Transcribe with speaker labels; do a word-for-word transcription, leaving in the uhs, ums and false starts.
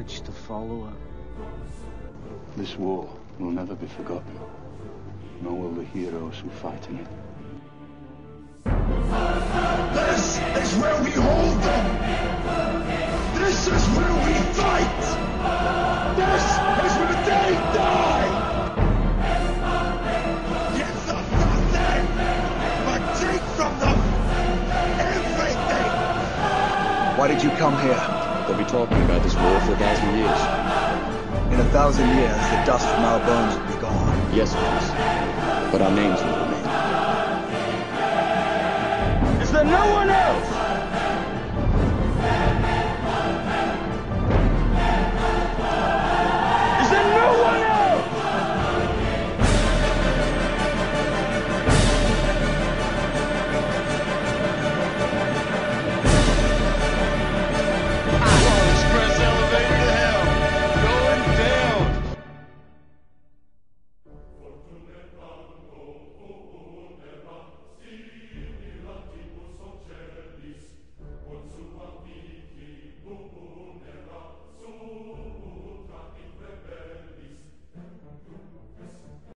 Speaker 1: much to follow up.
Speaker 2: This war will never be forgotten, nor will the heroes who fight in it.
Speaker 3: This is where we hold them! This is where we fight! This is where they die! Give them nothing, but take from them everything!
Speaker 4: Why did you come here?
Speaker 5: They'll be talking about this war for a thousand years.
Speaker 4: In a thousand years, the dust from our bones will be gone.
Speaker 5: Yes, please. But our names will remain.
Speaker 1: Is there no one else?